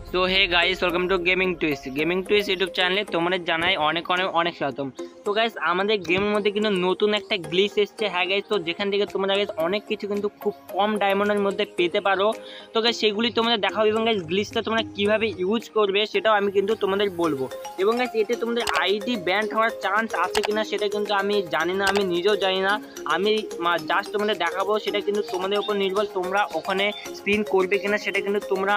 So hey guys, welcome to gaming twist YouTube চ্যানেলে তোমাদের জানাই অনেক অনেক অনেক স্বাগতম। তো গাইস, আমাদের গেমের মধ্যে কিন্তু নতুন একটা গ্লিচ এসছে। হ্যাঁ গাইস, তো যেখান থেকে তোমরা গাইস অনেক কিছু কিন্তু খুব কম ডায়মন্ডের মধ্যে পেতে পারো। তো গাইস সেগুলি তোমাদের দেখাবো এবং গাইস গ্লিচটা তোমরা কীভাবে ইউজ করবে সেটাও আমি কিন্তু তোমাদের বলবো। এবং গাইস এতে তোমাদের আইডি ব্যান্ড হওয়ার চান্স আছে কিনা সেটা কিন্তু আমি জানি না, আমি নিজেও জানি না। আমি জাস্ট তোমাদের দেখাবো, সেটা কিন্তু তোমাদের উপর নির্ভর, তোমরা ওখানে স্পিন করবে কিনা সেটা কিন্তু তোমরা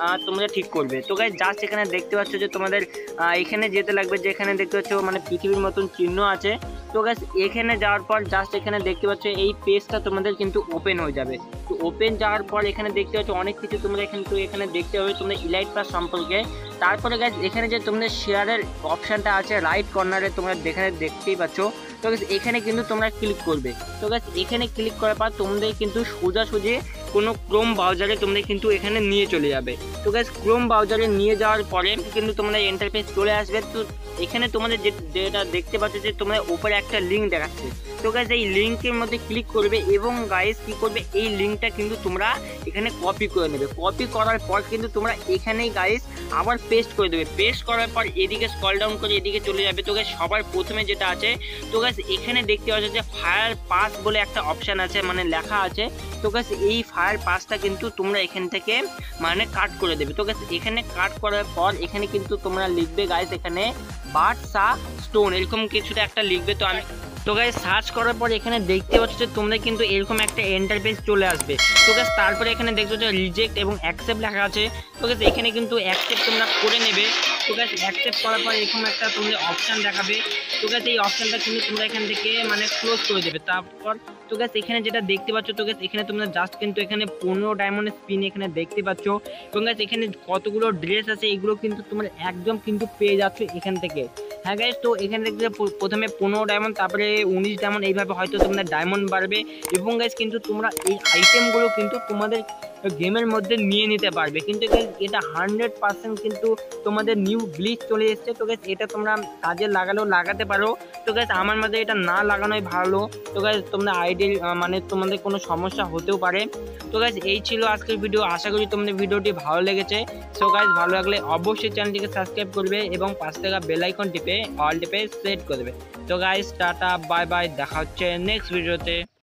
ঠিক করবে। তো গাইস জাস্ট এখানে দেখতে পাচ্ছ যে তোমাদের এখানে যেতে লাগবে, যে এখানে দেখতে পাচ্ছ মানে পৃথিবীর মতন চিহ্ন আছে। তো গাইস এখানে যাওয়ার পর জাস্ট এখানে দেখতে পাচ্ছ এই পেজটা তোমাদের কিন্তু ওপেন হয়ে যাবে। তো ওপেন যাওয়ার পর এখানে দেখতে পাচ্ছ অনেক কিছু তোমরা এখানে দেখতে পাবে তোমরা ইলাইট পাস সম্পর্কে। তারপরে গাইস এখানে যে তোমাদের শেয়ারের অপশানটা আছে রাইট কর্নারে, তোমরা দেখতেই পাচ্ছ। তো গাইস এখানে কিন্তু তোমরা ক্লিক করবে। তো গাইস এখানে ক্লিক করার পর তোমাদের কিন্তু সোজাসুজি কোনো ক্রোম ব্রাউজারে তোমাদের কিন্তু এখানে নিয়ে চলে যাবে। তো গাইস ক্রোম ব্রাউজারে নিয়ে যাওয়ার পরে কিন্তু তোমরা ইন্টারফেস চলে আসবে। তো এখানে তোমাদের যেটা দেখতে পাচ্ছ যে তোমরা উপরে একটা লিঙ্ক দেখাচ্ছে। তো গাইস এই লিঙ্কের মধ্যে ক্লিক করবে এবং গাইস কি করবে, এই লিঙ্কটা কিন্তু তোমরা এখানে কপি করে নেবে। কপি করার পর কিন্তু তোমরা এখানেই গাইস আবার পেস্ট করে দেবে। পেস্ট করার পর এদিকে স্ক্রল ডাউন করে এদিকে চলে যাবে। তো গাইস সবার প্রথমে যেটা আছে, তো গাইস এখানে দেখতে পাচ্ছ যে ফায়ার পাস বলে একটা অপশান আছে, মানে লেখা আছে। তো গাইস এই ফায়ার পাসটা কিন্তু তোমরা এখান থেকে মানে কাট করে দেবে। তো গাইস এখানে কাট করার পর এখানে কিন্তু তোমরা লিখবে গাইস এখানে বার্সা স্টোন এরকম কিছুটা একটা লিখবে। তো গাইস সার্চ করার পর এখানে দেখতে পাচ্ছ যে তোমরা কিন্তু এরকম একটা ইন্টারফেস চলে আসবে। তো গাইস তারপরে এখানে দেখছো যে রিজেক্ট এবং অ্যাকসেপ্ট লেখা আছে। তো গাইস এখানে কিন্তু অ্যাকসেপ্ট তোমরা করে নেবে। তো গাইস অ্যাকসেপ্ট করার পর এরকম একটা তোমাদের অপশান দেখাবে। তো গাইস এই অপশানটা কিন্তু তোমরা এখান থেকে মানে ক্লোজ করে দেবে। তারপর তো গাইস এখানে যেটা দেখতে পাচ্ছ, তো গাইস এখানে তোমরা জাস্ট কিন্তু এখানে 15 ডায়মন্ডের স্পিন এখানে দেখতে পাচ্ছ। এবং গাইস এখানে কতগুলো ড্রেস আছে এগুলো কিন্তু তোমরা একদম কিন্তু পেয়ে যাচ্ছ এখান থেকে। হ্যাঁ গাইস, তো এখানে দেখতে প্রথমে 15 ডায়মন্ড, তারপরে 19 ডায়মন্ড, এইভাবে হয়তো তোমরা ডায়মন্ড বাড়বে। এবং গাইস কিন্তু তোমরা এই আইটেমগুলো কিন্তু তোমাদের গেমের মধ্যে নিয়ে নিতে পারবে। কিন্তু এটা 100% কিন্তু তোমাদের নিউ গ্লিচ চলে এসছে। তো গাইস এটা তোমরা কাজে লাগালেও লাগাতে পারো। তো গাইস আমার মধ্যে এটা না লাগানোই ভালো। তো গাইস তোমরা আইডিয়াল মানে তোমাদের কোনো সমস্যা হতেও পারে। তো গাইস এই ছিল আজকের ভিডিও, আশা করি তোমাদের ভিডিওটি ভালো লেগেছে। সো গাইস ভালো লাগলে অবশ্যই চ্যানেলটিকে সাবস্ক্রাইব করবে এবং পাশে থাকা বেল আইকন টিপে অল টিপে সেট করবে। তো গাইস টাটা বাই বাই, দেখা হচ্ছে নেক্সট ভিডিওতে।